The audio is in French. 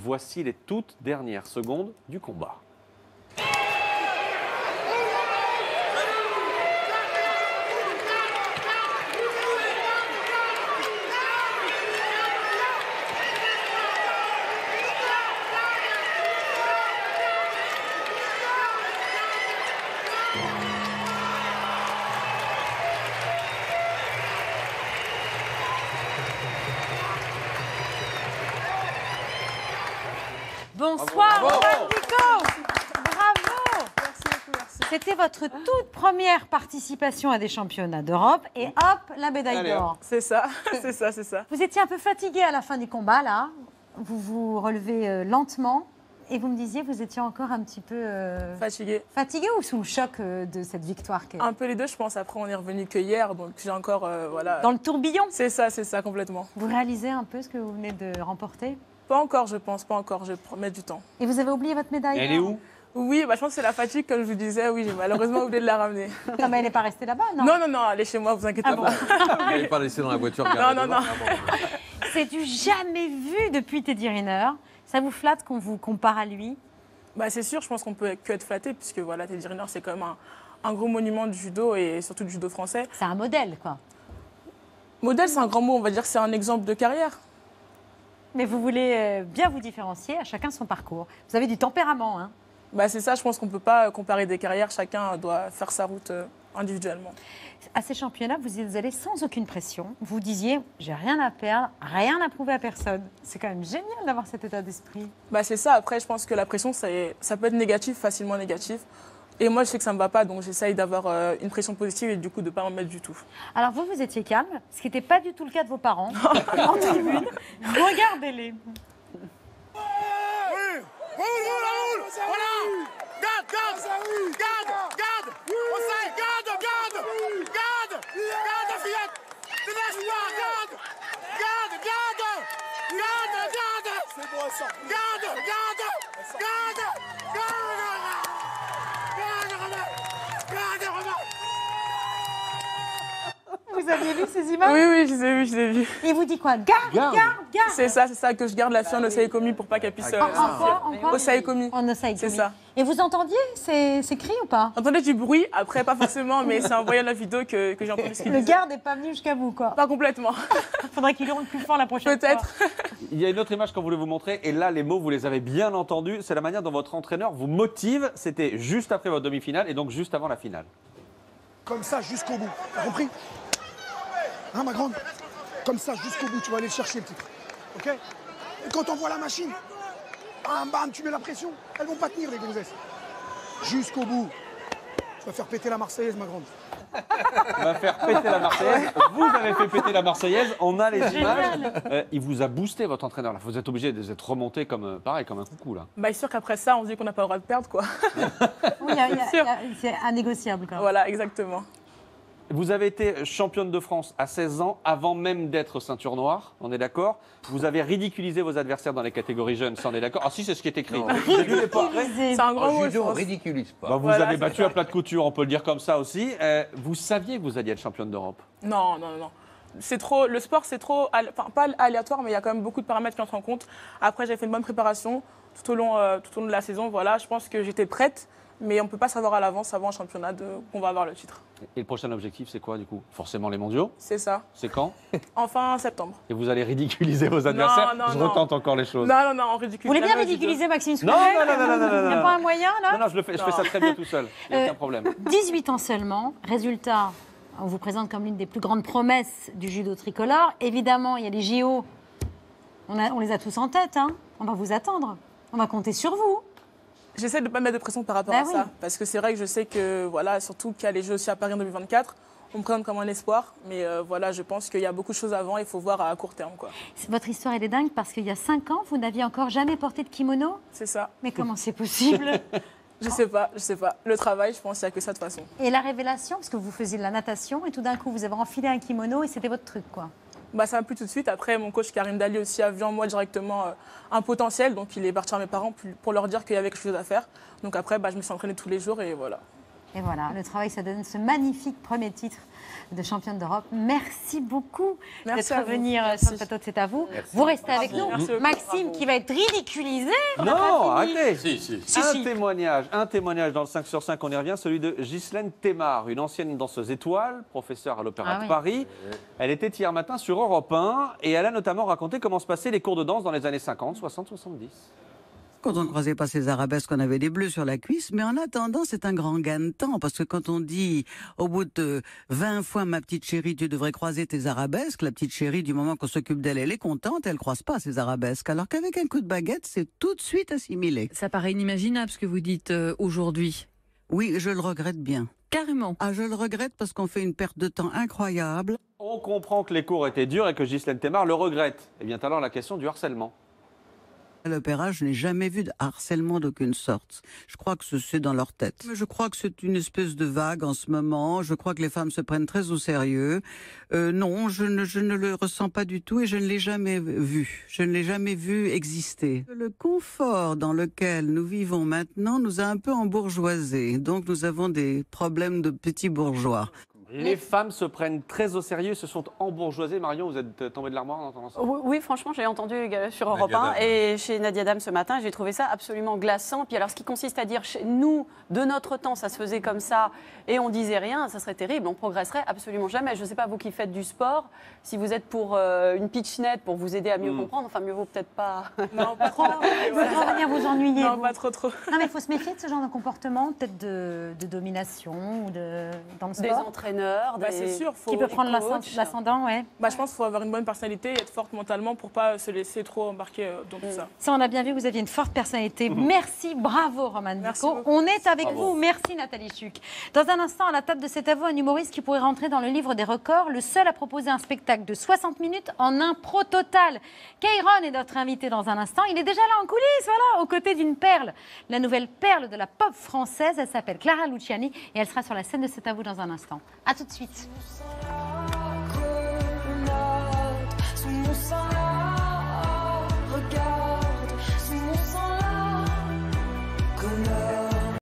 Voici les toutes dernières secondes du combat. Bonsoir, Bravo. Juan Vico. Bravo. Merci beaucoup, merci. C'était votre toute première participation à des championnats d'Europe et hop, la médaille Allez, d'or. C'est ça, c'est ça, c'est ça. Vous étiez un peu fatigué à la fin du combat, là. Vous vous relevez lentement et vous me disiez vous étiez encore un petit peu Fatiguée. fatigué ou sous le choc de cette victoire Un peu les deux, je pense. Après, on est revenu que hier, donc j'ai encore, voilà. dans le tourbillon. C'est ça, complètement. Vous réalisez un peu ce que vous venez de remporter Pas encore, je pense, pas encore. Je vais mettre du temps. et vous avez oublié votre médaille Elle est d'or où? Oui, bah, je pense que c'est la fatigue, comme je vous disais. Oui, j'ai malheureusement oublié de la ramener. Non, mais elle n'est pas restée là-bas, non, Non, elle est chez moi, vous inquiétez Ah bon. pas. Vous n'allez pas laisser dans la voiture. Non. C'est du jamais vu depuis Teddy Riner. Ça vous flatte qu'on vous compare à lui? Bah, c'est sûr, je pense qu'on peut que être flatté, puisque voilà, Teddy Riner, c'est quand même un gros monument du judo et surtout du judo français. C'est un modèle, quoi. Modèle, c'est un grand mot, on va dire que c'est un exemple de carrière. Mais vous voulez bien vous différencier, à chacun son parcours. Vous avez du tempérament, hein. Bah, c'est ça, je pense qu'on ne peut pas comparer des carrières, chacun doit faire sa route individuellement. À ces championnats, vous y allez sans aucune pression. Vous disiez, j'ai rien à perdre, rien à prouver à personne. C'est quand même génial d'avoir cet état d'esprit. Bah, c'est ça, après je pense que la pression, ça peut être négatif, facilement négatif. Et moi je sais que ça ne me va pas, donc j'essaye d'avoir une pression positive et du coup de ne pas en mettre du tout. Alors vous, vous étiez calme, ce qui n'était pas du tout le cas de vos parents en tribune. Regardez-les. Roule, voilà. Garde, Conseil, garde, fillette, ne lâche pas, garde. C'est bon, ça. Garde. Vous aviez vu ces images? Oui, je les ai vus. Il vous dit quoi? Garde. C'est ça, que je garde la fille en osaïkomi pour pas qu'elle puisse... En quoi? Osaïkomi. En osaïkomi. C'est ça. Et vous entendiez ces cris ou pas? J'entendais du bruit, après pas forcément, mais c'est en voyant la vidéo que j'ai entendu ce qu'il Le disait. garde n'est pas venu jusqu'à vous, quoi. Pas complètement. Faudrait qu'il hurle plus fort la prochaine fois. Peut-être. Il y a une autre image qu'on voulait vous montrer, et là, les mots, vous les avez bien entendus. C'est la manière dont votre entraîneur vous motive. C'était juste après votre demi-finale, et donc juste avant la finale. Comme ça jusqu'au bout, t'as compris? Hein, ma grande? Comme ça jusqu'au bout, tu vas aller le chercher, le titre. Ok? Et quand on voit la machine, bam, tu mets la pression. Elles vont pas tenir, les gonzesses. Jusqu'au bout. Tu vas faire péter la Marseillaise, ma grande. On va faire péter la Marseillaise. Vous avez fait péter la Marseillaise. On a les images. Il vous a boosté, votre entraîneur. Là, vous êtes obligé d'être remonté comme, pareil, comme un coucou, là. Bah, c'est sûr qu'après ça, on se dit qu'on n'a pas le droit de perdre, quoi. Oui, c'est indégociable, quand même. Voilà, exactement. Vous avez été championne de France à 16 ans, avant même d'être ceinture noire, on est d'accord? Vous avez ridiculisé vos adversaires dans les catégories jeunes, ça on est d'accord? Ah si, c'est ce qui est écrit. C'est un grand En mot, je judo, on pense. ridiculise pas. Bah, vous Voilà, avez c'est battu ça. à plat de couture, on peut le dire comme ça aussi. Vous saviez que vous alliez être championne d'Europe? Non. C'est trop, le sport, c'est trop, enfin, pas aléatoire, mais il y a quand même beaucoup de paramètres qui entrent en compte. Après, j'ai fait une bonne préparation tout au long de la saison. Voilà, je pense que j'étais prête, mais on ne peut pas savoir à l'avance, avant un championnat, qu'on va avoir le titre. Et le prochain objectif, c'est quoi du coup? Forcément les mondiaux. C'est ça. C'est quand? En fin septembre. Et vous allez ridiculiser vos adversaires? non, Je non. retente encore les choses. Non, on ridiculise. Vous voulez bien jamais au judo. ridiculiser Maxime Non, Soulet? non, Il n'y a pas un moyen, là? Non, je fais ça très bien tout seul. Il n'y a aucun problème. 18 ans seulement. Résultat, on vous présente comme l'une des plus grandes promesses du judo tricolore. Évidemment, il y a les JO. On les a tous en tête, hein. On va vous attendre. On va compter sur vous. J'essaie de ne pas mettre de pression par rapport Bah à ça. oui. Parce que c'est vrai que je sais que, voilà, surtout qu'il y a les Jeux aussi à Paris en 2024. On me présente comme un espoir. Mais voilà, je pense qu'il y a beaucoup de choses avant. Il faut voir à court terme, quoi. Votre histoire, elle est dingue parce qu'il y a 5 ans, vous n'aviez encore jamais porté de kimono. C'est ça. Mais comment c'est possible? Je sais pas. Le travail, je pense qu'il n'y a que ça de toute façon. Et la révélation, parce que vous faisiez de la natation et tout d'un coup, vous avez enfilé un kimono et c'était votre truc, quoi. Bah, ça m'a plu tout de suite. Après, mon coach Karim Dali aussi a vu en moi directement un potentiel. Donc, il est parti à mes parents pour leur dire qu'il y avait quelque chose à faire. Donc après, bah, je me suis entraînée tous les jours et voilà. Et voilà, le travail, ça donne ce magnifique premier titre de championne d'Europe. Merci beaucoup Merci d'être à vous. venu Merci. sur le plateau de C'est à vous. Vous restez avec nous. Merci beaucoup. Maxime qui va être ridiculisé. On n'a Non, pas fini. arrêtez. Si, Un si. témoignage dans le 5 sur 5, on y revient, celui de Ghislaine Thémard, une ancienne danseuse étoile, professeure à l'Opéra Ah de oui. Paris. Elle était hier matin sur Europe 1 et elle a notamment raconté comment se passaient les cours de danse dans les années 50, 60, 70. Quand on ne croisait pas ces arabesques, on avait des bleus sur la cuisse. Mais en attendant, c'est un grand gain de temps. Parce que quand on dit, au bout de 20 fois, ma petite chérie, tu devrais croiser tes arabesques, la petite chérie, du moment qu'on s'occupe d'elle, elle est contente, elle ne croise pas ces arabesques. Alors qu'avec un coup de baguette, c'est tout de suite assimilé. Ça paraît inimaginable ce que vous dites aujourd'hui. Oui, je le regrette bien. Carrément. Ah, je le regrette parce qu'on fait une perte de temps incroyable. On comprend que les cours étaient durs et que Ghislaine Thémard le regrette. Et vient alors la question du harcèlement. À l'opéra, je n'ai jamais vu de harcèlement d'aucune sorte. Je crois que c'est dans leur tête. Mais je crois que c'est une espèce de vague en ce moment. Je crois que les femmes se prennent très au sérieux. Non, je ne le ressens pas du tout et je ne l'ai jamais vu. Je ne l'ai jamais vu exister. Le confort dans lequel nous vivons maintenant nous a un peu embourgeoisés. Donc nous avons des problèmes de petits bourgeois. Les femmes se prennent très au sérieux, se sont embourgeoisées. Marion, vous êtes tombée de l'armoire en entendant ça? Oui, franchement, j'ai entendu sur Europe Nadia 1 Dame. et chez Nadia Dame ce matin, j'ai trouvé ça absolument glaçant. Puis alors, ce qui consiste à dire, chez nous, de notre temps, ça se faisait comme ça et on disait rien, ça serait terrible, on progresserait absolument jamais. Je ne sais pas, vous qui faites du sport, si vous êtes pour une pitch-net pour vous aider à mieux comprendre, enfin, mieux vaut peut-être pas. Non, pas trop. Vous allez venir vous ennuyer. Non, vous. pas trop. Non, mais il faut se méfier de ce genre de comportement, peut-être de domination ou dans le Des sport. entraîneurs, Bah, c'est sûr, Qui peut prendre coachs. l'ascendant, ouais. Bah, je pense qu'il faut avoir une bonne personnalité et être forte mentalement pour pas se laisser trop embarquer dans tout ça. Ça, on a bien vu, vous aviez une forte personnalité. Merci, bravo Roman Merci Bicot. beaucoup. On est avec vous. Merci Nathalie Chuc. Dans un instant, à la table de C'est à vous, un humoriste qui pourrait rentrer dans le livre des records, le seul à proposer un spectacle de 60 minutes en impro total. Kairon est notre invité dans un instant. Il est déjà là en coulisses, voilà, aux côtés d'une perle. La nouvelle perle de la pop française, elle s'appelle Clara Luciani et elle sera sur la scène de C'est à vous dans un instant. À tout de suite.